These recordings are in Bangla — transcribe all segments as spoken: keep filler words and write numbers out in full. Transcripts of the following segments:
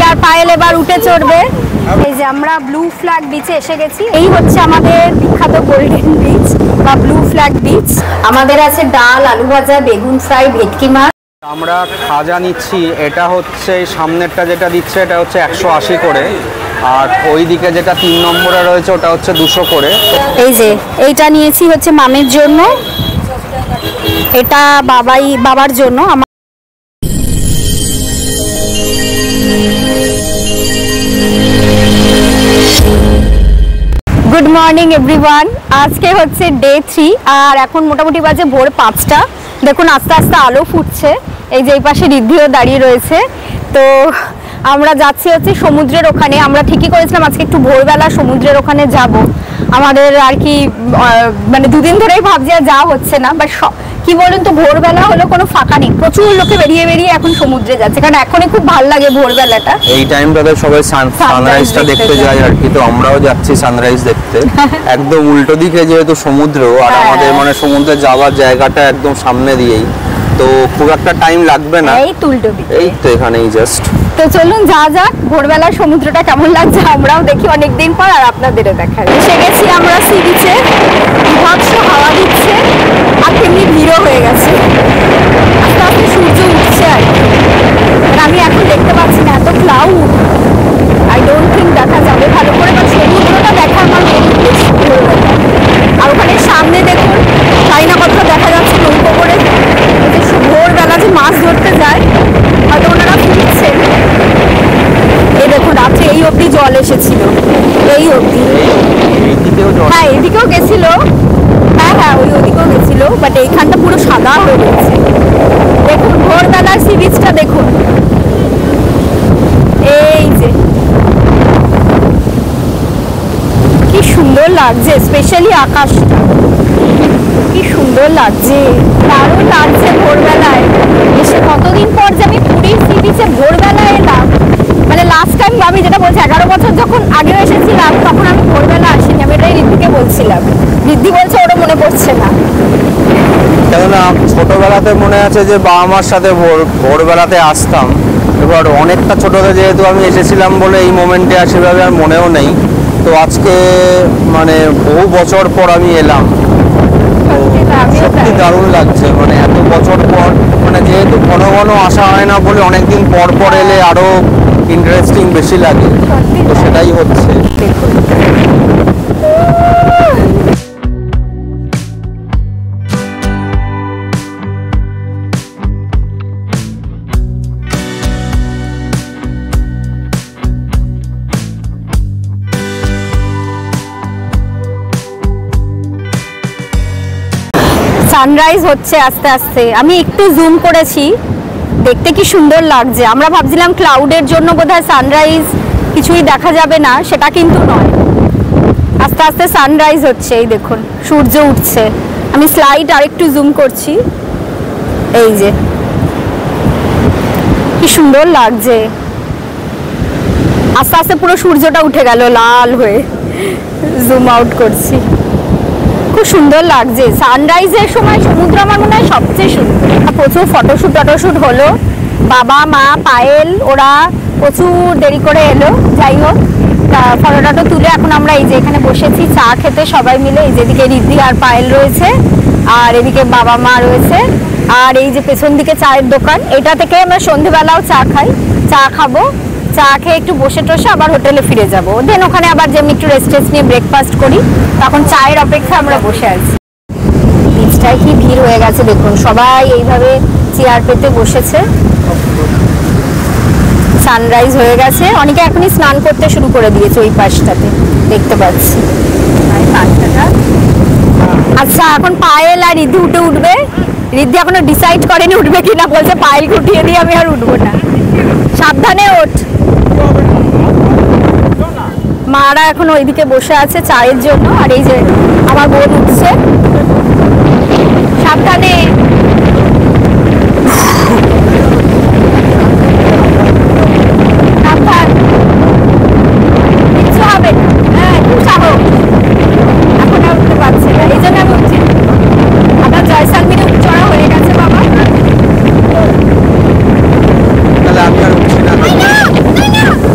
আর পায়েল এবার উঠে চড়বে। এই যে আমরা ব্লু ফ্ল্যাগ বিচে এসে গেছি। এই হচ্ছে আমাদের বিখ্যাত গোল্ডেন বিচ বা ব্লু ফ্ল্যাগ বিচ। আমাদের আছে ডাল, আলু ভাজা, বেগুন ফ্রাই, ভেটকি মাছ। আমরা খাজা নিচ্ছি, এটা হচ্ছে সামনেরটা যেটা দিচ্ছে এটা হচ্ছে একশো আশি করে, আর ওই দিকে যেটা তিন নম্বরে রয়েছে ওটা হচ্ছে দুশো করে। এই যে এইটা নিয়েছি হচ্ছে মামের জন্য, এটা বাবাই বাবার জন্য। গুড মর্নিং এভরিওয়ান, আজকে হচ্ছে ডে থ্রি আর এখন মোটামুটি বাজে ভোর পাঁচটা। দেখুন আস্তে আস্তে আলো ফুটছে। এই যে এই পাশে ঋদ্ধিও দাঁড়িয়ে রয়েছে। তো আমরা যাচ্ছি হচ্ছে সমুদ্রের ওখানে। আমরা ঠিকই করেছিলাম আজকে একটু ভোরবেলা সমুদ্রের ওখানে যাব। আমাদের আর কি মানে দুদিন ধরেই ভাবছি আর যাওয়া হচ্ছে না, বাট কি বলুন তো ভোরবেলা হলো কোনো ফাঁকা নেই, প্রচুর লোকে বেরিয়ে বেরিয়ে এখন সমুদ্রে যাচ্ছে, কারণ এখনই খুব ভালো লাগে ভোরবেলাটা। এই টাইমটাতে সবাই সানরাইজটা দেখতে যায় আর কি, তো আমরাও যাচ্ছি সানরাইজ দেখতে। একদম উল্টো দিকে যেহেতু সমুদ্র, আর আমাদের মানে সমুদ্রে যাওয়ার জায়গাটা একদম সামনে দিয়েই, তো খুব একটা টাইম লাগবে না। এই উল্টো দিকে, এই তো এখানেই জাস্ট। তো চলুন যা যাক, ভোরবেলার সমুদ্রটা কেমন লাগছে আমরাও দেখি অনেকদিন পর, আর আপনাদেরও দেখাই। এসে গেছি আমরা সি বিচে, বিভৎস হাওয়া দিচ্ছে আর তেমনি ভিড়ও হয়ে গেছে। আস্তে আস্তে সূর্য উঠছে আর আমি এখন দেখতে পাচ্ছি না, এত ক্লাউড, আই ডোন্ট থিঙ্ক দেখা যাবে ভালো করে, বা সমুদ্রটা দেখা আমার বেশি ভালো লাগে। আর ওখানে সামনে দেখুন তাই না কতটা দেখা যাচ্ছে নৌকো করে, ভোরবেলা যে মাছ ধরতে যায় হয়তো ওনারা ফিরছে। এই দেখুন রাত্রে এই অবধি জল এসেছিল, এই অবধি। হ্যাঁ এদিকেও গেছিল, হ্যাঁ হ্যাঁ ওই ওদিকেও গেছিল, বাট এইখানটা পুরো সাদা হয়ে গেছে। দেখুন ভোরবেলার সি বিচটা দেখুন, এই যে কি সুন্দর লাগছে, স্পেশালি আকাশটা কি সুন্দর লাগছে, দারুণ লাগছে ভোরবেলায় এসে। কতদিন পর যে আমি পুরীর সি বিচে ভোরবেলায় এলাম, মানে লাস্ট টাইম আমি যেটা বলছি এগারো বছর যখন আগেও এসেছিলাম তখন আমি ভোরবেলা আসিনি, আমি এটাই ঋদ্ধিকে বলছিলাম। ঋদ্ধি বলছে ওরা মনে পড়ছে না, কেননা ছোটবেলাতে মনে আছে যে বাবা মার সাথে ভোর ভোরবেলাতে আসতাম, এবার অনেকটা ছোটতে যেহেতু আমি এসেছিলাম বলে এই মোমেন্টে আর সেভাবে আর মনেও নেই। তো আজকে মানে বহু বছর পর আমি এলাম, সত্যি দারুণ লাগছে। মানে এত বছর পর, মানে যেহেতু ঘন ঘন আসা হয় না বলে অনেকদিন পর পর এলে আরো ইন্টারেস্টিং বেশি লাগে, তো সেটাই হচ্ছে। সানরাইজ হচ্ছে আস্তে আস্তে, আমি একটু জুম করেছি, দেখতে কি সুন্দর লাগছে। আমরা ভাবছিলাম ক্লাউডের জন্য বোধহয় সানরাইজ কিছুই দেখা যাবে না, সেটা কিন্তু নয়। আস্তে আস্তে সানরাইজ হচ্ছে, এই দেখুন সূর্য উঠছে। আমি স্লাইড আর একটু জুম করছি, এই যে কি সুন্দর লাগছে। আস্তে আস্তে পুরো সূর্যটা উঠে গেল লাল হয়ে, জুম আউট করছি, খুব সুন্দর লাগছে। সানরাইজের সময় সমুদ্র আমার মনে হয় সবচেয়ে সুন্দর। প্রচুর ফটোশ্যুট টটোশ্যুট হলো, বাবা মা পায়েল ওরা প্রচুর দেরি করে এলো, যাই হোক ফটো টটো তুলে এখন আমরা এই যে এখানে বসেছি চা খেতে সবাই মিলে। এই যেদিকে ঋদ্ধি আর পায়েল রয়েছে, আর এদিকে বাবা মা রয়েছে, আর এই যে পেছন দিকে চায়ের দোকান, এটা থেকে আমরা সন্ধেবেলাও চা খাই, চা খাবো, চা খেয়ে একটু বসে টসে আবার হোটেলে ফিরে যাবো। দেন ওখানে আবার যেমনি একটু রেস্ট টেস্ট নিয়ে ব্রেকফাস্ট করি, তখন চায়ের অপেক্ষা আমরা বসে আছি। বিচটায় কি ভিড় হয়ে গেছে দেখুন, সবাই এইভাবে চেয়ার পেতে বসেছে। সানরাইজ হয়ে গেছে, অনেকে এখনই স্নান করতে শুরু করে দিয়েছে ওই পাশটাতে দেখতে পাচ্ছি। আচ্ছা এখন পায়েল আর ঋদ্ধি উঠে উঠবে। ঋদ্ধি এখনো ডিসাইড করেনি উঠবে কিনা, বলছে পায়েলকে উঠিয়ে দিয়ে আমি আর উঠবো না। সাবধানে ওঠ। মারা এখন ওইদিকে বসে আছে চায়ের জন্য, আর এই যে আমার বোন উঠছে, সাবধানে। সাবধান, কিচ্ছু হবে না, হ্যাঁ একটু সাহস। এখন আর উঠতে পারছে না, এই জন্য আমি উঠছি। আমার জয়সালমিনে চড়া হয়ে গেছে বাবা, তাহলে আমি আর উঠছি না।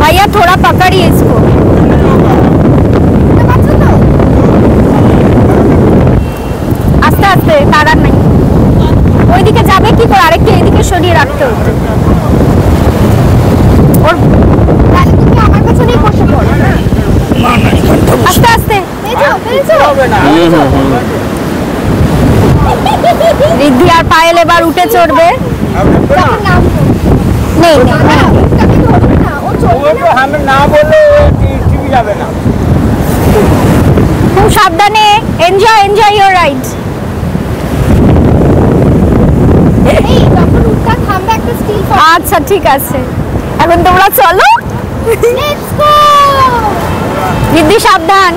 भैया थोड़ा पकड़िए इसको। আস্তে আস্তে, তারা নাই। ওইদিকে যাবে কি করে, আরেকটু এইদিকে সরিয়ে রাখতে হতো। ওর তাহলে তুমি আমার পেছনেই বসে পড়ো। আস্তে আস্তে রিদ্ধি আর পায়েল এবার উঠে চড়বে। নেই খুব সাবধানে, এনজয় এনজয় ইউর রাইড। আচ্ছা ঠিক আছে, এখন তোমরা চলো। রিদ্ধি সাবধান।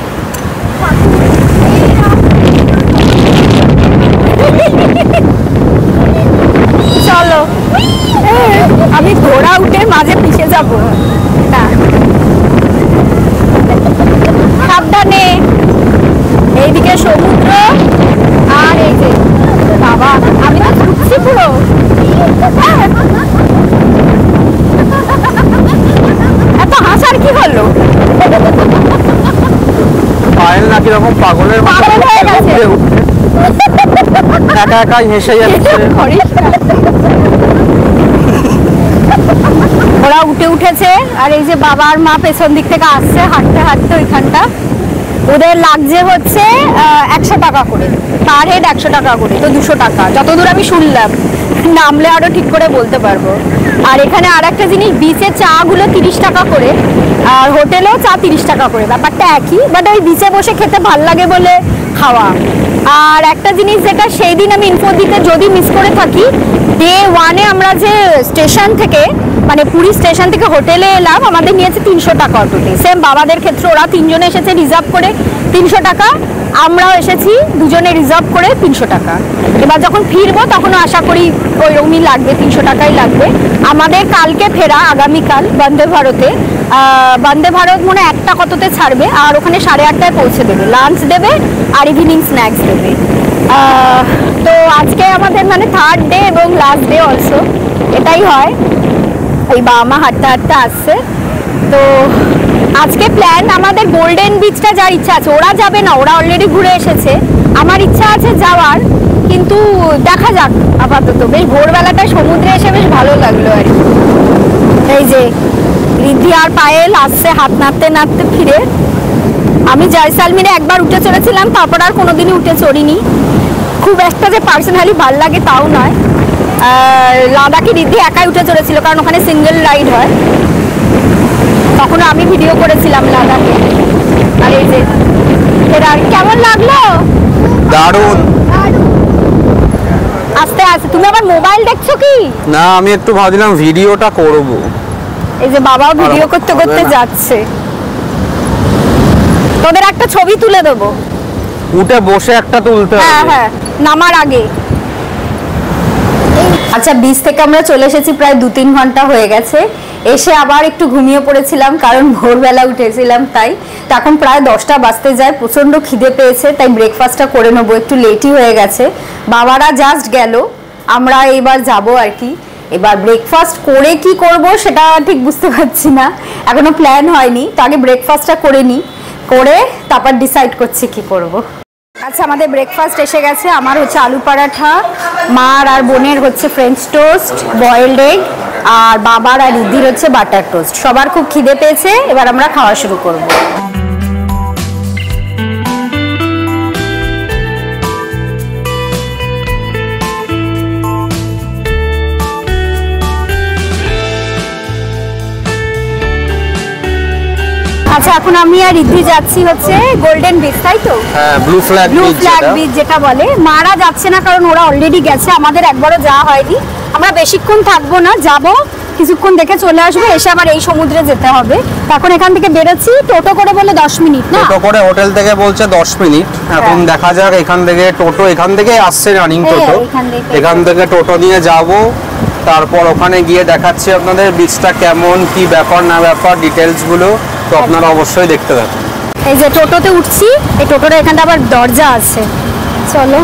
চলো, আমি ঘোড়া উঠে মাঝে পিছিয়ে যাবো না। সাবধানে, এইদিকে সমুদ্র আর এই যে বাবা, আমি তো ঘুরছি পুরো। এত হাসার কি হলো? পায়েল না কিরকম পাগলের মতো পাগল হয়ে গেছে, একা একাই হেসে যাচ্ছে। ওরা উঠে উঠেছে আর এই যে বাবা আর মা পেছন দিক থেকে আসছে হাঁটতে হাঁটতে। ওইখানটা ওদের লাগছে হচ্ছে একশো টাকা করে, পার হেড একশো টাকা করে, তো দুশো টাকা যতদূর আমি শুনলাম। নামলে আরো ঠিক করে বলতে পারবো। আর এখানে আর একটা জিনিস, বিচে চা গুলো তিরিশ টাকা করে আর হোটেলেও চা তিরিশ টাকা করে, ব্যাপারটা একই, বাট ওই বিচে বসে খেতে ভাল লাগে বলে খাওয়া। আর একটা জিনিস যেটা সেই দিন আমি ইনফো দিতে যদি মিস করে থাকি, ডে ওয়ানে আমরা যে স্টেশন থেকে মানে পুরী স্টেশন থেকে হোটেলে এলাম, আমাদের নিয়েছে তিনশো টাকা অটোতে। সেম বাবাদের ক্ষেত্রে ওরা তিনজনে এসেছে রিজার্ভ করে তিনশো টাকা, আমরাও এসেছি দুজনে রিজার্ভ করে তিনশো টাকা। এবার যখন ফিরবো তখনও আশা করি ওইরকমই লাগবে, তিনশো টাকাই লাগবে। আমাদের কালকে ফেরা, আগামীকাল বন্দে ভারতে। বন্দে ভারত মনে একটা কততে ছাড়বে আর ওখানে সাড়ে আটটায় পৌঁছে দেবে, লাঞ্চ দেবে আর ইভিনিং স্ন্যাক্স দেবে। তো আজকে আমাদের মানে থার্ড ডে এবং লাস্ট ডে অলসো, এটাই হয়। এই বাবা মা হাঁটতে হাঁটতে আসছে। তো আজকে প্ল্যান আমাদের গোল্ডেন বিচটা যার ইচ্ছা আছে, ওরা যাবে না, ওরা অলরেডি ঘুরে এসেছে। আমার ইচ্ছা আছে যাওয়ার, কিন্তু দেখা যাক। আপাতত বেশ ভোরবেলাটা সমুদ্রে এসে বেশ ভালো লাগলো আর কি। এই যে রিদ্ধি আর পায়েল আসছে হাত নাড়তে নাড়তে ফিরে। আমি জয়সালমীরে একবার উঠে চড়েছিলাম, তারপর আর কোনোদিনই উঠে চড়িনি। খুব একটা যে পার্সোনালি ভাল লাগে তাও নয়। লাদাখে রিদ্ধি একাই উঠে চড়েছিল, কারণ ওখানে সিঙ্গেল রাইড হয়। তখন আমি ভিডিও করেছিলাম লাদাখে। আর এই যে কেমন লাগলো? দারুণ। আস্তে আস্তে। তুমি আবার মোবাইল দেখছো কি? না, আমি একটু ভাবছিলাম ভিডিওটা করব। এই যে বাবাও ভিডিও করতে করতে যাচ্ছে। তোদের একটা ছবি তুলে দেবো, উঠে বসে একটা তুলতে হবে। হ্যাঁ হ্যাঁ, নামার আগে। আচ্ছা, বিচ থেকে আমরা চলে এসেছি, প্রায় দু তিন ঘন্টা হয়ে গেছে। এসে আবার একটু ঘুমিয়ে পড়েছিলাম, কারণ ভোরবেলা উঠেছিলাম তাই। তো এখন প্রায় দশটা বাজতে যায়, প্রচণ্ড খিদে পেয়েছে, তাই ব্রেকফাস্টটা করে নেবো। একটু লেটই হয়ে গেছে, বাবারা জাস্ট গেল, আমরা এবার যাব আর কি। এবার ব্রেকফাস্ট করে কি করব সেটা ঠিক বুঝতে পারছি না, এখনো প্ল্যান হয়নি। তো আগে ব্রেকফাস্টটা করে নিই, করে তারপর ডিসাইড করছি কি করব। আচ্ছা, আমাদের ব্রেকফাস্ট এসে গেছে। আমার হচ্ছে আলু পরাঠা, মার আর বোনের হচ্ছে ফ্রেঞ্চ টোস্ট, বয়েলড এগ, আর বাবার আর রিদ্ধির হচ্ছে বাটার টোস্ট। সবার খুব খিদে পেয়েছে, এবার আমরা খাওয়া শুরু করব। আচ্ছা, এখন আমি আর রিদ্ধি যাচ্ছি হচ্ছে গোল্ডেন বিচ, তাই তো? হ্যাঁ, blue flag blue beach flag beach যেটা বলে। মারা যাচ্ছে না, কারণ ওরা অলরেডি গেছে, আমাদের একবারও যাওয়া হয়নি। আমরা বেশিক্ষণ থাকবো না, যাব কিছুক্ষণ দেখে চলে আসবো, এসে আবার এই সমুদ্রে যেতে হবে। এখন এখান থেকে বেরোচ্ছি, টোটো করে বলে দশ মিনিট না? টোটো করে হোটেল থেকে বলছে দশ মিনিট। এখন দেখা যাক, এখান থেকে টোটো এখান থেকে আসছে রানিং টোটো, এখান থেকে টোটো নিয়ে যাব। তারপর ওখানে গিয়ে দেখাচ্ছি আপনাদের বিচটা কেমন, কি ব্যাপার না ব্যাপার, ডিটেলস গুলো তো আপনারা অবশ্যই দেখতে থাকুন। এই যে টোটোতে উঠছি, এই টোটোটা এখানটা আবার দরজা আছে, চলো।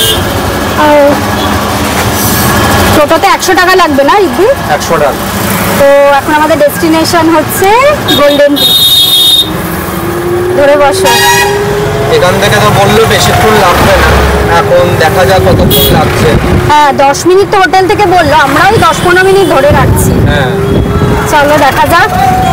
আর টোটোতে একশো টাকা লাগবে না রিদ্ধি? একশো টাকা। তো এখন আমাদের ডেস্টিনেশন হচ্ছে গোল্ডেন বিচ। ধরে বসো। এখান থেকে তো বললো বেশিক্ষণ লাগবে না, এখন দেখা যাক কতক্ষণ লাগছে। হ্যাঁ দশ মিনিট তো হোটেল থেকে বললো, আমরা ওই দশ পনেরো মিনিট ধরে রাখছি। হ্যাঁ চলো দেখা যাক।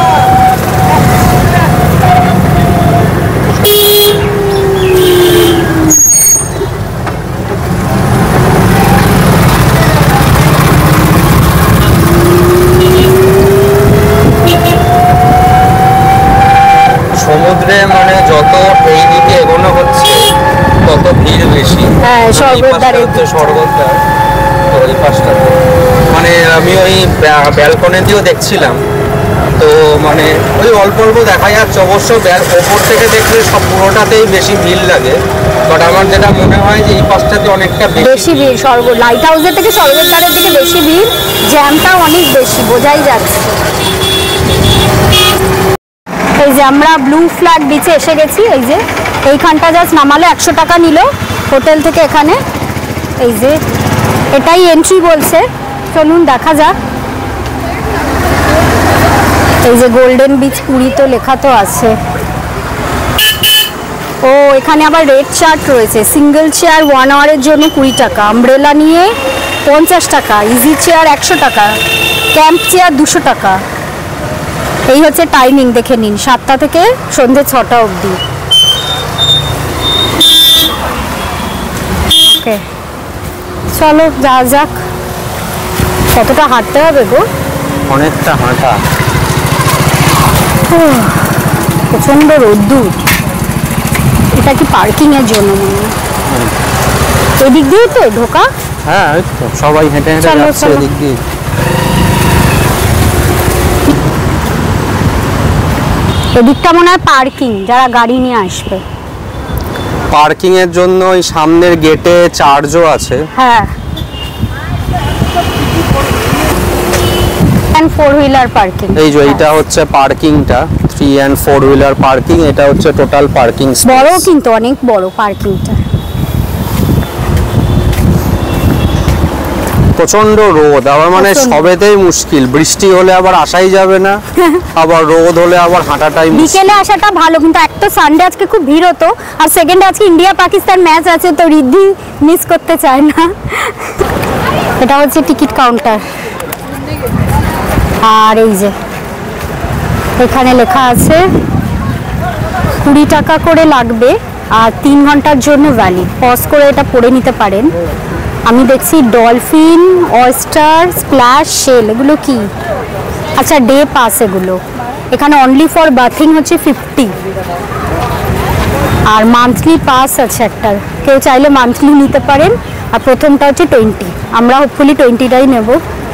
সমুদ্রে মানে যত এই দিকে এগোনো হচ্ছে তত ভিড় বেশি। হ্যাঁ স্বর্গদ্বার স্বর্গদ্বার ওই পাশটাতে মানে আমি ওই ব্যালকনি দিয়েও দেখছিলাম, তো মানে ওই অল্প অল্প দেখা যাচ্ছে। অবশ্য ওপর থেকে দেখলে সব পুরোটাতেই বেশি ভিড় লাগে, বাট আমার যেটা মনে হয় যে এই পাশটাতে অনেকটা বেশি ভিড়। স্বর্গ লাইট হাউসের থেকে স্বর্গদ্বারের দিকে বেশি ভিড়, জ্যামটাও অনেক বেশি, বোঝাই যাচ্ছে। এই যে আমরা ব্লু ফ্ল্যাগ বিচে এসে গেছি। এই যে এইখানটা জাস্ট নামালে একশো টাকা নিল হোটেল থেকে এখানে। এই যে এটাই এন্ট্রি বলছে, চলুন দেখা যাক। এই যে গোল্ডেন বিচ পুরী তো লেখা তো আছে। ও এখানে আবার রেট চার্ট রয়েছে। সিঙ্গেল চেয়ার ওয়ান আওয়ারের জন্য কুড়ি টাকা, আমব্রেলা নিয়ে পঞ্চাশ টাকা, ইজি চেয়ার একশো টাকা, ক্যাম্প চেয়ার দুশো টাকা। এই হচ্ছে টাইমিং, দেখে নিন, সাতটা থেকে সন্ধ্যে ছটা অবধি। ওকে চলো যা যাক। কতটা হাঁটতে হবে গো? অনেকটা হাঁটা, প্রচন্ড রোদ্দুর। এটা কি পার্কিং এর জন্য মনে হয়? এদিক দিয়ে তো ঢোকা। হ্যাঁ ওই তো সবাই হেঁটে হেঁটে যাচ্ছে এদিক দিয়ে। এদিকটা মনে হয় পার্কিং, যারা গাড়ি নিয়ে আসবে। পার্কিং এর জন্য ওই সামনের গেটে চার্জও আছে। হ্যাঁ এন্ড ফোর হুইলার পার্কিং। এই যে এইটা হচ্ছে পার্কিংটা, three and four wheeler parking. এটা হচ্ছে টোটাল পার্কিং স্পেস। বড় কিন্তু অনেক বড় পার্কিংটা। প্রচন্ড রোদ, আবার মানে সবেতেই মুশকিল। বৃষ্টি হলে আবার আসাই যাবে না, আবার রোদ হলে আবার হাঁটাটাই মুশকিল। বিকেলে আসাটা ভালো, কিন্তু এক তো সানডে আজকে খুব ভিড় হতো, আর সেকেন্ডে আজকে ইন্ডিয়া পাকিস্তান ম্যাচ আছে, তো রিদ্ধি মিস করতে চায় না। এটা হচ্ছে টিকিট কাউন্টার। আর এই যে এখানে লেখা আছে কুড়ি টাকা করে লাগবে, আর তিন ঘন্টার জন্য ভ্যালিড। পজ করে এটা পড়ে নিতে পারেন। আমি দেখছি ডলফিন, অয়েস্টার, স্প্ল্যাশ, শেল, এগুলো কি? আচ্ছা ডে পাস এগুলো। এখানে অনলি ফর বাথিং হচ্ছে ফিফটি, আর মান্থলি পাস আছে একটা, কেউ চাইলে মান্থলি নিতে পারেন। আর প্রথমটা হচ্ছে টোয়েন্টি, আমরা হোপফুলি টোয়েন্টিটাই নেব।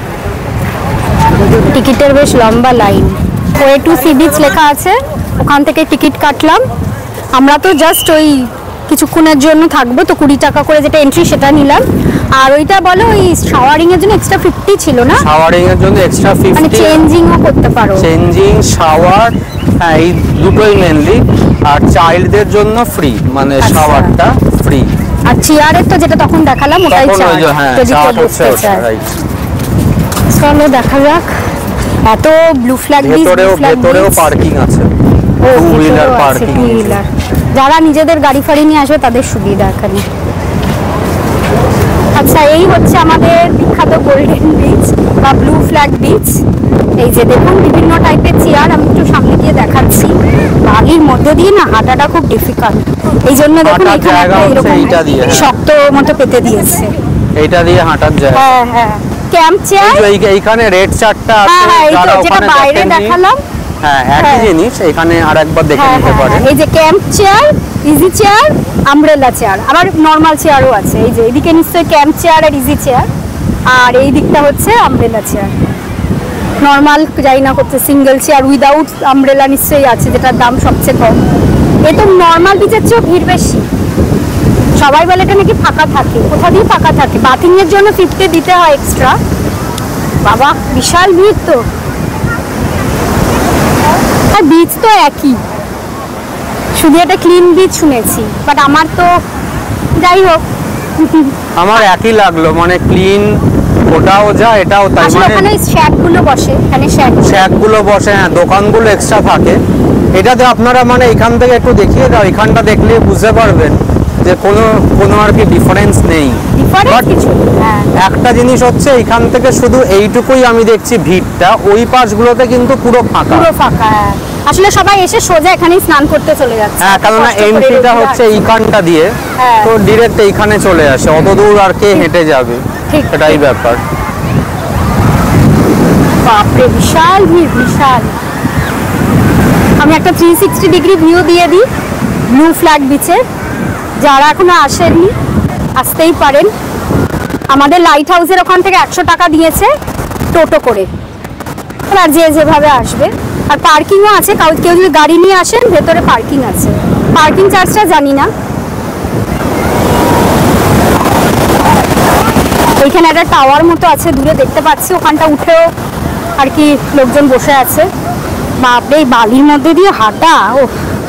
টিকিটের বেশ লম্বা line. Way to sea beach লেখা আছে, ওখান থেকে টিকিট কাটলাম। আমরা তো জাস্ট ওই কিছুক্ষণের জন্য থাকবো, তো কুড়ি টাকা করে যেটা এন্ট্রি সেটা নিলাম। আর ওইটা বলো ওই শাওয়ারিং এর জন্য এক্সট্রা ফিফটি ছিল না? শাওয়ারিং এর জন্য এক্সট্রা মানে ফিফটি, চেঞ্জিংও করতে পারো। চেঞ্জিং, শাওয়ার, হ্যাঁ এই দুটোই মেনলি। আর চাইল্ডদের জন্য ফ্রি, মানে শাওয়ারটা ফ্রি। আর চেয়ারের তো যেটা তখন দেখালাম ওটাই চার্জ, যদি কেউ বসতে চায়। চলো দেখা যাক। এত ব্লু ফ্ল্যাগ বিচ, ভেতরেও ভেতরেও পার্কিং আছে, ও two wheeler parking. Two wheeler যারা নিজেদের গাড়ি ফাড়ি নিয়ে আসবে তাদের সুবিধা এখানে। আচ্ছা এই হচ্ছে আমাদের বিখ্যাত গোল্ডেন বিচ বা ব্লু ফ্ল্যাগ বিচ। এই যে দেখুন বিভিন্ন টাইপের চেয়ার, আমি একটু সামনে গিয়ে দেখাচ্ছি। বালির মধ্যে দিয়ে না হাঁটাটা খুব ডিফিকাল্ট, এই জন্য দেখুন এখানে একটা এরকম শক্ত মতো পেতে দিয়েছে। এইটা দিয়ে হাঁটার জায়গা। হ্যাঁ হ্যাঁ ক্যাম্প চেয়ার। এইখানে রেড চার্টটা আছে, যারা ওখানে বাইরে দেখালাম। হ্যাঁ একই জিনিস, এখানে আরেকবার দেখে নিতে পারেন। এই যে camp chair, easy chair, umbrella chair, আবার নরমাল চেয়ারও আছে। এই যে এদিকে নিশ্চয়ই ক্যাম্প চেয়ার আর ইজি চেয়ার, আর এই দিকটা হচ্ছে আমব্রেলা চেয়ার। নরমাল যাই না করতে সিঙ্গেল চেয়ার উইদাউট আমব্রেলা নিশ্চয়ই আছে, যেটার দাম সবচেয়ে কম। এ তো নরমাল বিচের চেয়েও ভিড় বেশি। সবাই বলে এটা নাকি ফাঁকা থাকে, কোথা দিয়ে ফাঁকা থাকে? বাথিং এর জন্য ফিফটি দিতে হয় এক্সট্রা। বাবা বিশাল ভিড় তো। আর বিচ তো একই, শুধু একটা ক্লিন বিচ শুনেছি, বাট আমার তো যাই হোক আমার একই লাগলো, মানে ক্লিন ওটাও যা এটাও তাই, আসলে মানে ওখানে শ্যাকগুলো বসে, এখানে শ্যাক শ্যাকগুলো বসে, হ্যাঁ দোকানগুলো এক্সট্রা থাকে। এটাতে আপনারা মানে এখান থেকে একটু দেখিয়ে দাও, এখানটা দেখলে বুঝতে পারবেন যে কোনো কোনো আর কি ডিফারেন্স নেই। ডিফারেন্স কিছু হ্যাঁ, একটা জিনিস হচ্ছে এখান থেকে শুধু এইটুকুই আমি দেখছি ভিড়টা, ওই পাশগুলোতে কিন্তু পুরো ফাঁকা, পুরো ফাঁকা। হ্যাঁ আসলে সবাই এসে সোজা এখানেই স্নান করতে চলে যাচ্ছে। হ্যাঁ কারণ এন্ট্রিটা হচ্ছে এইখানটা দিয়ে, হ্যাঁ। তো ডিরেক্ট এইখানে চলে আসে, অত দূর আর কে হেঁটে যাবে, ঠিক, এটাই ব্যাপার। বাপরে বিশাল ভিড়, বিশাল। আমি একটা থ্রি সিক্সটি ডিগ্রি ভিউ দিয়ে দিই ব্লু ফ্ল্যাগ বিচের, যারা এখনো আসেননি আসতেই পারেন। আমাদের লাইট হাউসের ওখান থেকে একশো টাকা দিয়েছে টোটো করে, আর যে যেভাবে আসবে। আর পার্কিংও আছে, কাউ কেউ যদি গাড়ি নিয়ে আসেন ভেতরে পার্কিং আছে, পার্কিং চার্জটা জানি না। ওইখানে একটা টাওয়ার মতো আছে দূরে দেখতে পাচ্ছি, ওখানটা উঠেও আর কি লোকজন বসে আছে। বাপরে এই বালির মধ্যে দিয়ে হাঁটা, ও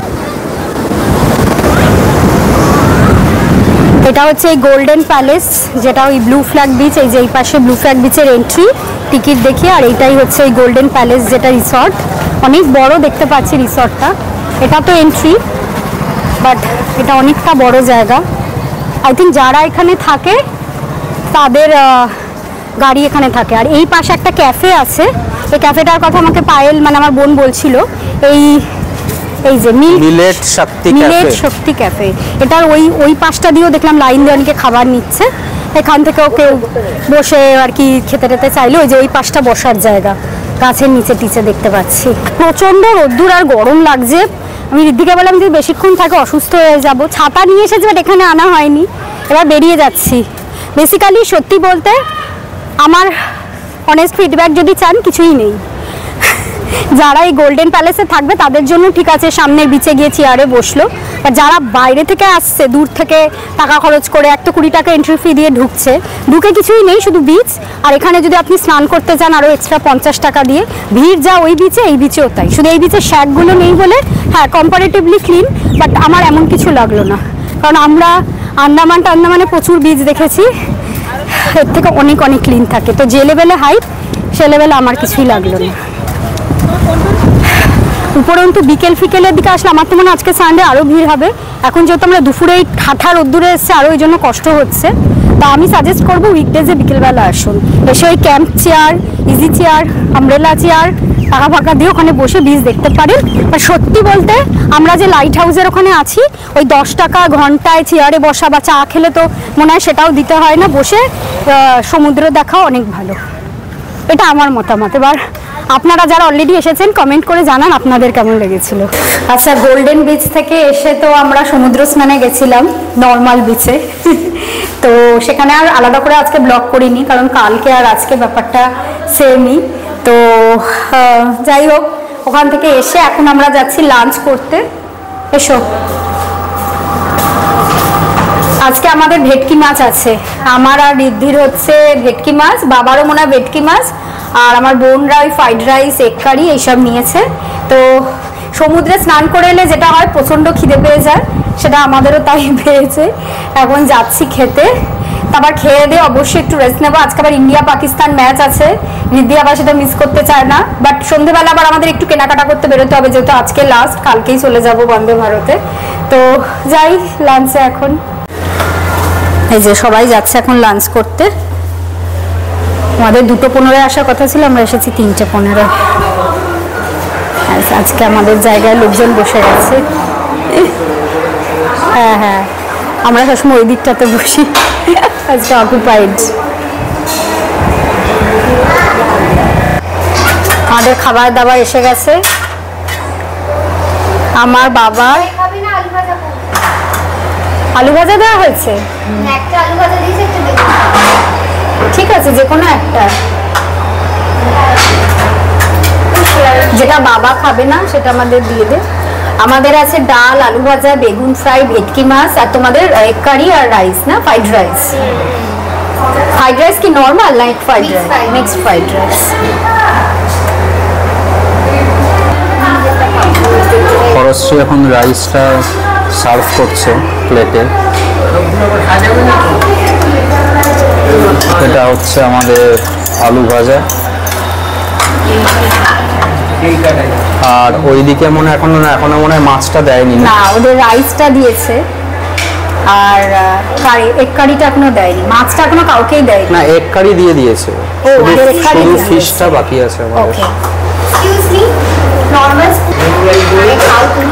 এটা হচ্ছে এই গোল্ডেন প্যালেস, যেটা ওই ব্লু ফ্ল্যাগ বিচ, এই যে এই পাশে ব্লু ফ্ল্যাগ বিচের এন্ট্রি টিকিট দেখি। আর এইটাই হচ্ছে এই গোল্ডেন প্যালেস, যেটা রিসর্ট, অনেক বড় দেখতে পাচ্ছি রিসর্টটা। এটা তো এন্ট্রি, বাট এটা অনেকটা বড় জায়গা। আই থিঙ্ক যারা এখানে থাকে তাদের গাড়ি এখানে থাকে। আর এই পাশে একটা ক্যাফে আছে, এই ক্যাফেটার কথা আমাকে পায়েল মানে আমার বোন বলছিল, এই এই যে millet Shakti cafe, millet Shakti cafe, এটার ওই ওই পাশটা দিয়েও দেখলাম লাইন দিয়ে অনেকে খাবার নিচ্ছে। এখান থেকেও কেউ বসে আর কি খেতে টেতে চাইলে ওই যে ওই পাশটা বসার জায়গা, গাছের নিচে টিচে দেখতে পাচ্ছি। প্রচণ্ড রোদ্দুর আর গরম লাগছে। আমি ঋদ্ধিকে বললাম যে বেশিক্ষণ থাকে অসুস্থ হয়ে যাব, ছাতা নিয়ে এসেছি বাট এখানে আনা হয়নি, এবার বেরিয়ে যাচ্ছি। বেসিক্যালি সত্যি বলতে আমার অনেস্ট ফিডব্যাক যদি চান কিছুই নেই। যারা এই গোল্ডেন প্যালেসে থাকবে তাদের জন্য ঠিক আছে, সামনের বিচে গিয়ে চেয়ারে বসলো, আর যারা বাইরে থেকে আসছে দূর থেকে টাকা খরচ করে একটা কুড়ি টাকা এন্ট্রি ফি দিয়ে ঢুকছে, ঢুকে কিছুই নেই শুধু বিচ। আর এখানে যদি আপনি স্নান করতে চান আরও এক্সট্রা পঞ্চাশ টাকা দিয়ে। ভিড় যা ওই বিচে, এই বিচেও তাই, শুধু এই বিচে শ্যাকগুলো নেই বলে হ্যাঁ কম্পারেটিভলি ক্লিন, বাট আমার এমন কিছু লাগলো না, কারণ আমরা আন্দামান টান্দামানে প্রচুর বিচ দেখেছি, এর থেকে অনেক অনেক ক্লিন থাকে। তো যে লেভেলে হাইট সে লেভেলে আমার কিছুই লাগলো না। উপরন্তু বিকেল ফিকেলের দিকে আসলে আমার তো মনে হয় আজকে সানডে আরও ভিড় হবে। এখন যেহেতু আমরা দুপুরে এই ঠাঠা রোদ্দুরে এসছে আরও ওই জন্য কষ্ট হচ্ছে, তা আমি সাজেস্ট করবো উইকডেজে বিকেলবেলা আসুন, এসে ওই camp chair, easy chair, umbrella chair টাকা ফাঁকা দিয়ে ওখানে বসে বীজ দেখতে পারেন। আর সত্যি বলতে আমরা যে লাইট হাউসের ওখানে আছি, ওই দশ টাকা ঘন্টায় চেয়ারে বসা বা চা খেলে তো মনে হয় সেটাও দিতে হয় না, বসে সমুদ্র দেখাও অনেক ভালো, এটা আমার মতামত। এবার আপনারা যারা অলরেডি এসেছেন কমেন্ট করে জানান আপনাদের কেমন লেগেছিল। আচ্ছা, গোল্ডেন বিচ থেকে এসে তো আমরা সমুদ্র স্নানে গেছিলাম নর্মাল বিচে, তো সেখানে আর আলাদা করে আজকে ব্লগ করিনি, কারণ কালকে আর আজকে ব্যাপারটা সেমই। তো যাই হোক, ওখান থেকে এসে এখন আমরা যাচ্ছি লাঞ্চ করতে। এসো, আজকে আমাদের ভেটকি মাছ আছে, আমার আর ঋদ্ধির হচ্ছে ভেটকি মাছ, বাবারও মনে হয় ভেটকি মাছ, আর আমার বোনরা ওই ফ্রাইড রাইস, এগ কারি এইসব নিয়েছে। তো সমুদ্রে স্নান করে এলে যেটা হয় প্রচণ্ড খিদে পেয়ে যায়, সেটা আমাদেরও তাই পেয়েছে। এখন যাচ্ছি খেতে, তারপর খেয়ে দিয়ে অবশ্যই একটু রেস্ট নেবো। আজকে আবার ইন্ডিয়া পাকিস্তান ম্যাচ আছে, ঋদ্ধি আবার সেটা মিস করতে চায় না, বাট সন্ধ্যেবেলা আবার আমাদের একটু কেনাকাটা করতে বেরোতে হবে, যেহেতু আজকে লাস্ট, কালকেই চলে যাব বন্দে ভারতে। তো যাই লাঞ্চে এখন। এই যে সবাই যাচ্ছে এখন লাঞ্চ করতে, আমাদের দুটো পনেরোয় আসার কথা ছিল, আমরা এসেছি তিনটে পনেরো। আজকে আমাদের জায়গায় লোকজন বসে গেছে। হ্যাঁ হ্যাঁ, আমরা সবসময় ওই দিকটাতে বসি, আজকে অকুপাইড। আমাদের খাবার দাবার এসে গেছে। আমার বাবা আলু ভাজা দেওয়া হয়েছে, ঠিক আছে যে কোনো একটা, যেটা বাবা খাবে না সেটা আমাদের দিয়ে দে। আমাদের আছে ডাল, আলু ভাজা, বেগুন ফ্রাই, ভেটকি মাছ, আর তোমাদের এগ কারি আর রাইস না, ফ্রাইড রাইস। ফ্রাইড রাইস কি নর্মাল না fried rice? Mixed fried rice. খরশ্রী এখন রাইসটা সার্ভ করছে প্লেটে। এটা হচ্ছে আমাদের আলু ভাজা, আর ওইদিকে মনে এখনো না এখনো মনে হয় মাছটা দেয়নি না, ওদের রাইসটা দিয়েছে আর কারি, এগ কারিটা এখনো দেয়নি, মাছটা এখনো কাউকেই দেয়নি। না, এগ কারি দিয়ে দিয়েছে, ও ওদের এগ কারি শুধু দিয়ে ফিশটা বাকি আছে আমাদের। ওকে, এক্সকিউজ মি, নরমাল খাও তুমি।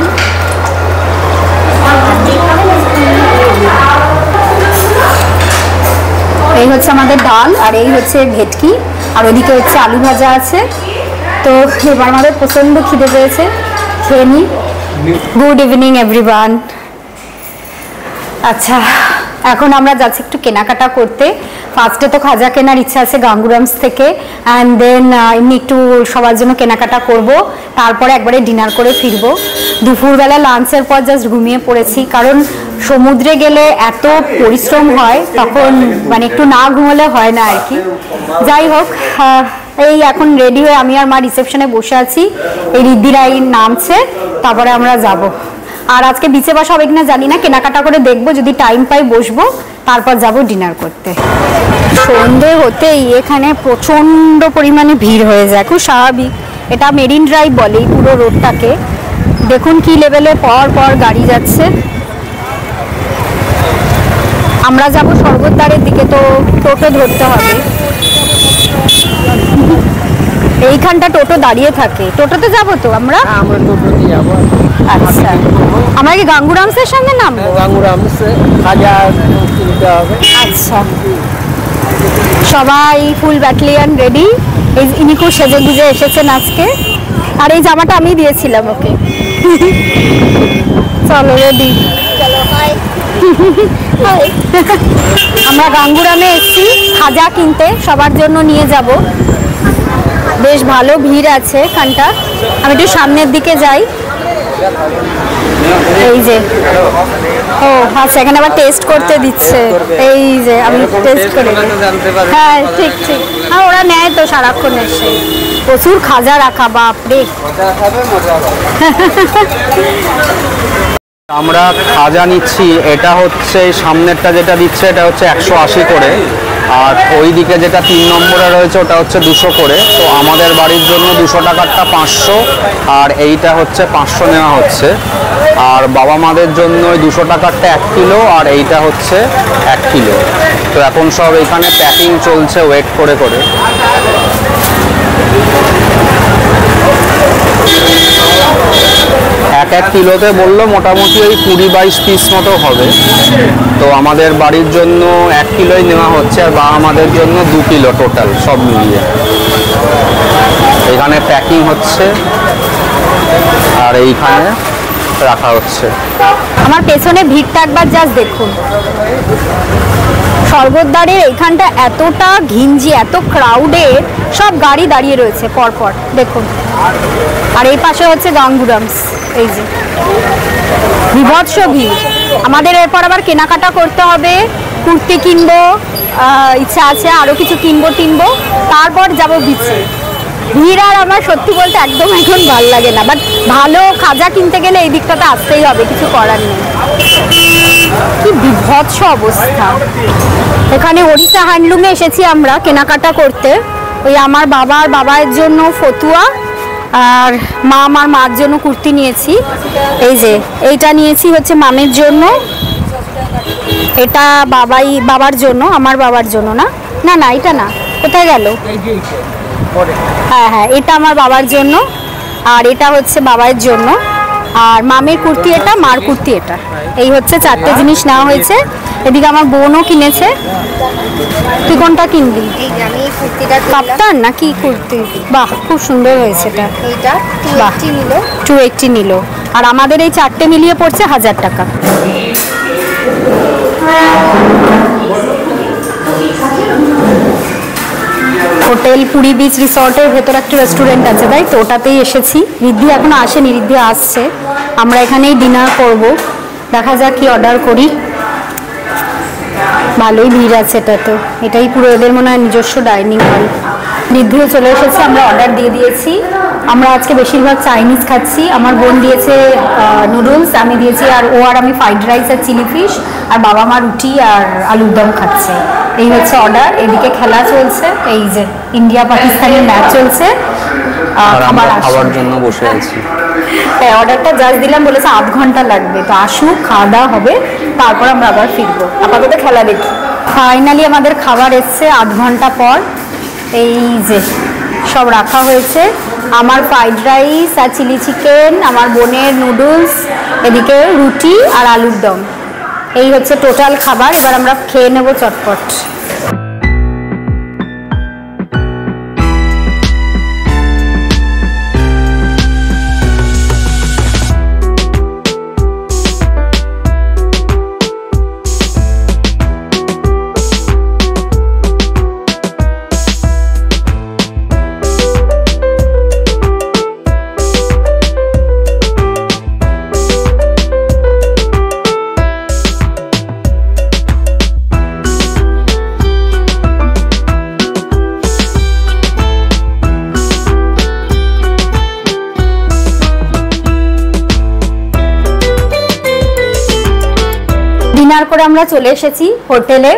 এই হচ্ছে আমাদের ডাল, আর এই হচ্ছে ভেটকি, আর ওদিকে হচ্ছে আলু ভাজা আছে। তো এবার আমাদের প্রচন্ড খিদে পেয়েছে, খেয়ে নিই। Good evening everyone. আচ্ছা, এখন আমরা যাচ্ছি একটু কেনাকাটা করতে। ফার্স্টে তো খাজা কেনার ইচ্ছা আছে গাঙ্গুরামস থেকে, অ্যান্ড দেন এমনি একটু সবার জন্য কেনাকাটা করব, তারপরে একবারে ডিনার করে ফিরবো। দুপুরবেলা লাঞ্চের পর জাস্ট ঘুমিয়ে পড়েছি, কারণ সমুদ্রে গেলে এত পরিশ্রম হয়, তখন মানে একটু না ঘুমোলে হয় না আর কি। যাই হোক, এই এখন রেডি হয়ে আমি আর মা রিসেপশনে বসে আছি, এই রিদ্ধিরাই নামছে, তারপরে আমরা যাব। আর আজকে বিচে বসা হবে কিনা জানি না, কেনাকাটা করে দেখবো, যদি টাইম পাই বসবো, তারপর যাব ডিনার করতে। সন্ধে হতেই এখানে প্রচণ্ড পরিমাণে ভিড় হয়ে যায়, খুব স্বাভাবিক। এটা মেরিন ড্রাইভ বলে এই পুরো রোডটাকে। দেখুন কি লেভেলে পর পর গাড়ি যাচ্ছে। আমরা যাব স্বর্গদ্বারের দিকে, তো টোটো ধরতে হবে। এইখানটা টোটো দাঁড়িয়ে থাকে, টোটোতে যাবো তো আমরা। আমরা টোটো দিয়ে যাবো। আচ্ছা, আমরা কি গাঙ্গুরামসের সামনে নামবো? গাঙ্গুরামস হাজার কিনতে হবে। আচ্ছা, সবাই ফুল ব্যাটালিয়ন রেডি। এই ইনি খুব সেজে গুজে এসেছেন আজকে, আর এই জামাটা আমি দিয়েছিলাম ওকে। চলো রেডি। আমরা গাঙ্গুরামে এসেছি খাজা কিনতে, সবার জন্য নিয়ে যাব। বেশ ভালো ভিড় আছে এখানটা। আমি একটু সামনের দিকে যাই। এই যে, ও আচ্ছা, এখানে আবার টেস্ট করতে দিচ্ছে। এই যে আমি টেস্ট করে, হ্যাঁ ঠিক ঠিক, হ্যাঁ ওরা নেয় তো সারাক্ষণ এসে। প্রচুর খাজা রাখা, বাপরে। আমরা খাজা নিচ্ছি, এটা হচ্ছে সামনেরটা যেটা দিচ্ছে এটা হচ্ছে একশো আশি করে, আর ওই দিকে যেটা তিন নম্বরে রয়েছে ওটা হচ্ছে দুশো করে। তো আমাদের বাড়ির জন্য দুশো টাকারটা পাঁচশো, আর এইটা হচ্ছে পাঁচশো নেওয়া হচ্ছে। আর বাবা মাদের জন্য ওই দুশো টাকারটা এক কিলো, আর এইটা হচ্ছে এক কিলো। তো এখন সব এখানে প্যাকিং চলছে ওয়েট করে করে। এক এক কিলোতে বললো মোটামুটি ওই কুড়ি বাইশ পিস মতো হবে। তো আমাদের বাড়ির জন্য এক কিলোই নেওয়া হচ্ছে, আর বা আমাদের জন্য দু কিলো টোটাল সব মিলিয়ে। এখানে প্যাকিং হচ্ছে আর এইখানে রাখা হচ্ছে। আমার পেছনে ভিড়টা একবার জাস্ট দেখুন। স্বর্গদ্বারের এইখানটা এতটা ঘিঞ্জি, এত ক্রাউডেড, সব গাড়ি দাঁড়িয়ে রয়েছে পরপর, দেখুন। আর এই পাশে হচ্ছে গাঙ্গুরামস, এই যে বিভৎস ভিড়। আমাদের এরপর আবার কেনাকাটা করতে হবে, কুর্তি কিনবো, ইচ্ছা আছে আরও কিছু কিনবো টিনবো, তারপর যাব বিচে। ভিড় আর আমার সত্যি বলতে একদম এখন ভালো লাগে না, বাট ভালো খাজা কিনতে গেলে এই দিকটাতে আসতেই হবে, কিছু করার নেই। কি বিভৎস অবস্থা। এখানে ওড়িশা হ্যান্ডলুমে এসেছি আমরা কেনাকাটা করতে। ওই আমার বাবার বাবার জন্য ফতুয়া, আর মা আমার মার জন্য কুর্তি নিয়েছি। এই যে এইটা নিয়েছি হচ্ছে মামের জন্য, এটা বাবাই বাবার জন্য, আমার বাবার জন্য না না না এটা না, কোথায় গেল? হ্যাঁ হ্যাঁ, এটা আমার বাবার জন্য, আর এটা হচ্ছে বাবার জন্য, আর মামের কুর্তি এটা, মার কুর্তি এটা। এই হচ্ছে চারটে জিনিস নেওয়া হয়েছে। এদিকে আমার বোনও কিনেছে। তুই কোনটা কিনবি? কাপ্তান না কি কুর্তি? বাহ, খুব সুন্দর হয়েছে এটা। বাহ, টু এইটটি নিল। আর আমাদের এই চারটে মিলিয়ে পড়ছে হাজার টাকা। হোটেল পুরী বিচ রিসর্টের ভেতর একটা রেস্টুরেন্ট আছে, তাই তো ওটাতেই এসেছি। রিদ্ধি এখনো আসেনি, রিদ্ধি আসছে। আমরা এখানেই ডিনার করব, দেখা যাক কি অর্ডার করি। ভালোই ভিড় আছে এটা, তো এটাই পুরো এদের মনে হয় নিজস্ব ডাইনিং হল। রিদ্ধিও চলে এসেছে, আমরা অর্ডার দিয়ে দিয়েছি। আমরা আজকে বেশিরভাগ চাইনিজ খাচ্ছি। আমার বোন দিয়েছে নুডলস, আমি দিয়েছি, আর ও আর আমি ফ্রাইড রাইস আর চিলি ফিশ, আর বাবা মা রুটি আর আলুর দম খাচ্ছে। এই হচ্ছে অর্ডার, এদিকে খেলা চলছে, এই যে ইন্ডিয়া পাকিস্তানের ম্যাচ চলছে, আর আমরা খাবার খাওয়ার জন্য বসে আছি। হ্যাঁ, অর্ডারটা জাস্ট দিলাম, বলেছে আধ ঘন্টা লাগবে, তো আসুক, খাওয়া দাওয়া হবে, তারপর আমরা আবার ফিরবো। আপাতত খেলা দেখি। ফাইনালি আমাদের খাবার এসছে আধ ঘন্টা পর। এই যে সব রাখা হয়েছে, আমার ফ্রাইড রাইস আর চিলি চিকেন, আমার বোনের নুডলস, এদিকে রুটি আর আলুর দম। এই হচ্ছে টোটাল খাবার। এবার আমরা খেয়ে নেবো চটপট। ডিনার করে আমরা চলে এসেছি হোটেলে।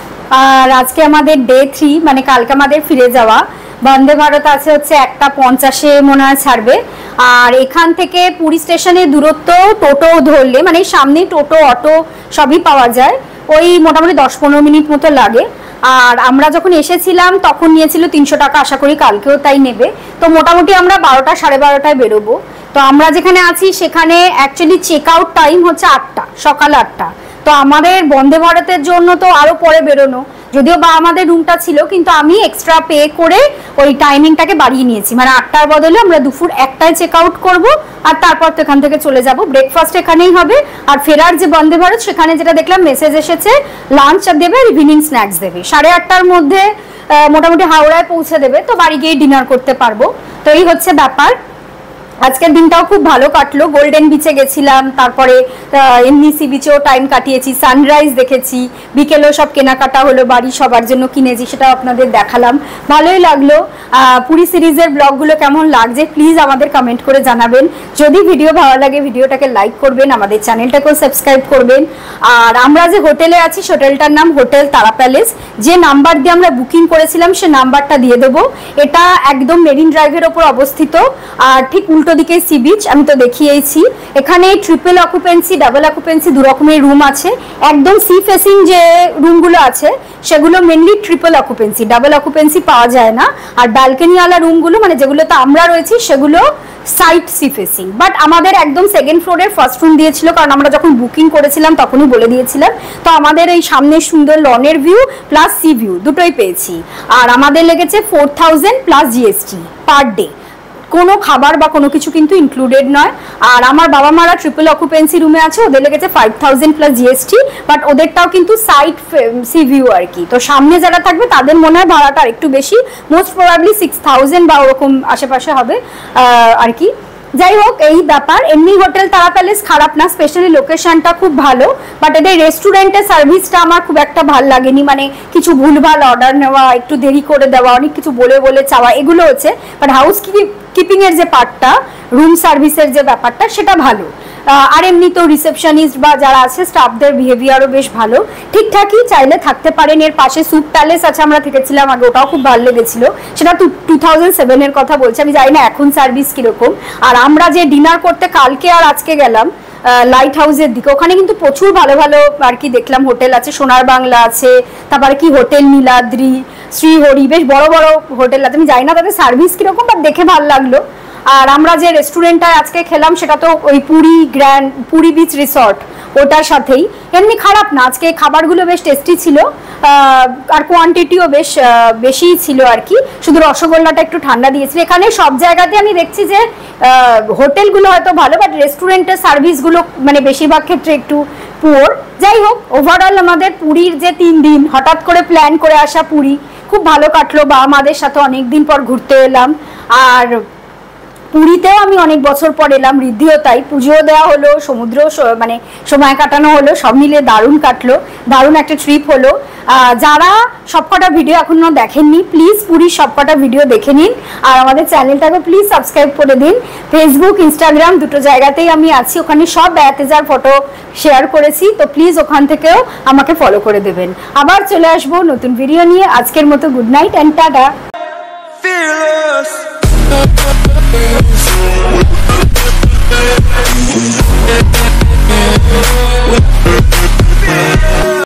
আর আজকে আমাদের ডে থ্রি, মানে কালকে আমাদের ফিরে যাওয়া। বন্দে ভারত আছে হচ্ছে একটা পঞ্চাশে মনে হয় ছাড়বে। আর এখান থেকে পুরী স্টেশনের দূরত্ব টোটো ধরলে, মানে সামনে টোটো অটো সবই পাওয়া যায়, ওই মোটামুটি দশ পনেরো মিনিট মতো লাগে। আর আমরা যখন এসেছিলাম তখন নিয়েছিল তিনশো টাকা, আশা করি কালকেও তাই নেবে। তো মোটামুটি আমরা বারোটা সাড়ে বারোটায় বেরোবো। তো আমরা যেখানে আছি সেখানে অ্যাকচুয়ালি চেক আউট টাইম হচ্ছে আটটা, সকাল আটটা। তো আমাদের বন্দে ভারতের জন্য তো আরও পরে বেরোনো, যদিও বা আমাদের রুমটা ছিল, কিন্তু আমি এক্সট্রা পে করে ওই টাইমিংটাকে বাড়িয়ে নিয়েছি, মানে আটটার বদলে আমরা দুপুর একটায় চেক আউট করবো। আর তারপর তো এখান থেকে চলে যাব, ব্রেকফাস্ট এখানেই হবে। আর ফেরার যে বন্দে ভারত, সেখানে যেটা দেখলাম মেসেজ এসেছে, লাঞ্চ দেবে আর ইভিনিং স্ন্যাক্স দেবে। সাড়ে আটটার মধ্যে মোটামুটি হাওড়ায় পৌঁছে দেবে, তো বাড়ি গিয়ে ডিনার করতে পারবো। তো এই হচ্ছে ব্যাপার। আজকের দিনটাও খুব ভালো কাটলো। গোল্ডেন বিচে গেছিলাম, তারপরে এমনি সি বিচেও টাইম কাটিয়েছি, সানরাইজ দেখেছি, বিকেলেও সব কেনাকাটা হলো, বাড়ি সবার জন্য কিনেছি, সেটাও আপনাদের দেখালাম, ভালোই লাগলো। পুরী সিরিজের ব্লগগুলো কেমন লাগছে প্লিজ আমাদের কমেন্ট করে জানাবেন। যদি ভিডিও ভালো লাগে ভিডিওটাকে লাইক করবেন, আমাদের চ্যানেলটাকেও সাবস্ক্রাইব করবেন। আর আমরা যে হোটেলে আছি হোটেলটার নাম হোটেল তারা প্যালেস। যে নাম্বার দিয়ে আমরা বুকিং করেছিলাম সে নাম্বারটা দিয়ে দেবো। এটা একদম মেরিন ড্রাইভের ওপর অবস্থিত, আর ঠিক উল্টো দিকে সি বিচ, আমি তো দেখিয়েছি। এখানে ট্রিপল অকুপেন্সি, ডাবল অকুপেন্সি দু রকমের রুম আছে। একদম সি ফেসিং যে রুমগুলো আছে সেগুলো mainly triple occupancy, double occupancy পাওয়া যায় না। আর ব্যালকনিওয়ালা রুমগুলো, মানে যেগুলোতে আমরা রয়েছি, সেগুলো সাইড সি ফেসিং। বাট আমাদের একদম সেকেন্ড ফ্লোরের ফার্স্ট রুম দিয়েছিল, কারণ আমরা যখন বুকিং করেছিলাম তখনই বলে দিয়েছিলাম। তো আমাদের এই সামনে সুন্দর লনের ভিউ প্লাস সি ভিউ দুটোই পেয়েছি। আর আমাদের লেগেছে four thousand plus GST per day. কোনো খাবার বা কোনো কিছু কিন্তু ইনক্লুডেড নয়। আর আমার বাবা মারা ট্রিপল অকুপেন্সি রুমে আছে, ওদের লেগেছে five thousand plus GST, but ওদেরটাও কিন্তু সাইড সি ভিউ আর কি। তো সামনে যারা থাকবে তাদের মনে হয় ভাড়াটা একটু বেশি, মোস্ট প্রবাবলি সিক্স থাউজেন্ড বা ওরকম আশেপাশে হবে আর কি। যাই হোক, এই ব্যাপার। এমনি হোটেল তারা প্যালেস খারাপ না, স্পেশালি লোকেশনটা খুব ভালো। বাট এদের রেস্টুরেন্টের সার্ভিসটা আমার খুব একটা ভালো লাগেনি, মানে কিছু ভুলভাল অর্ডার নেওয়া, একটু দেরি করে দেওয়া, অনেক কিছু বলে বলে চাওয়া, এগুলো হচ্ছে। বাট হাউস কিপিং এর যে পার্টটা, রুম সার্ভিসের যে ব্যাপারটা, সেটা ভালো। আর এমনি তো রিসেপশনিস্ট বা যারা আছে স্টাফদের বিহেভিয়ারও বেশ ভালো, ঠিকঠাকই, চাইলে থাকতে পারেন। এর পাশে সুপ প্যালেস আছে, আমরা থেকেছিলাম আগে, ওটাও খুব ভালো লেগেছিল। সেটা টু টু থাউজেন্ড সেভেনের কথা বলছি, আমি জানি না এখন সার্ভিস কিরকম। আর আমরা যে ডিনার করতে কালকে আর আজকে গেলাম লাইট হাউসের দিকে, ওখানে কিন্তু প্রচুর ভালো ভালো আর কি দেখলাম হোটেল আছে। সোনার বাংলা আছে, তারপরে কি হোটেল নীলাদ্রি, শ্রীহরি, বেশ বড় বড় হোটেল আছে। আমি জানি না তাদের সার্ভিস কিরকম, বাট দেখে ভালো লাগলো। আর আমরা যে রেস্টুরেন্টটায় আজকে খেলাম সেটা তো ওই Puri grand Puri beach resort, ওটার সাথেই। এমনি খারাপ না, আজকে খাবারগুলো বেশ টেস্টি ছিল, আর কোয়ান্টিটিও বেশ বেশিই ছিল আর কি। শুধু রসগোল্লাটা একটু ঠান্ডা দিয়েছিল। এখানে সব জায়গাতে আমি দেখছি যে হোটেলগুলো হয়তো ভালো, বাট রেস্টুরেন্টের সার্ভিসগুলো মানে বেশিরভাগ ক্ষেত্রে একটু পুয়ার। যাই হোক, ওভারঅল আমাদের পুরীর যে তিন দিন হঠাৎ করে প্ল্যান করে আসা পুরী খুব ভালো কাটলো। বা আমাদের সাথে অনেকদিন পর ঘুরতে এলাম। আর পুরীতেও আমি অনেক বছর পর এলাম, ঋদ্ধিও তাই, পুজোও দেওয়া হলো, সমুদ্র মানে সময় কাটানো হলো, সব মিলে দারুণ কাটলো, দারুণ একটা ট্রিপ হলো। যারা সবকটা ভিডিও এখনো দেখেননি প্লিজ পুরীর সবকটা ভিডিও দেখে নিন, আর আমাদের চ্যানেলটাকে প্লিজ সাবস্ক্রাইব করে দিন। ফেসবুক ইনস্টাগ্রাম দুটো জায়গাতেই আমি আছি, ওখানে সব বেড়াতে যাওয়ার ফটো শেয়ার করেছি, তো প্লিজ ওখান থেকেও আমাকে ফলো করে দেবেন। আবার চলে আসবো নতুন ভিডিও নিয়ে, আজকের মতো গুড নাইট অ্যান্ড টাটা।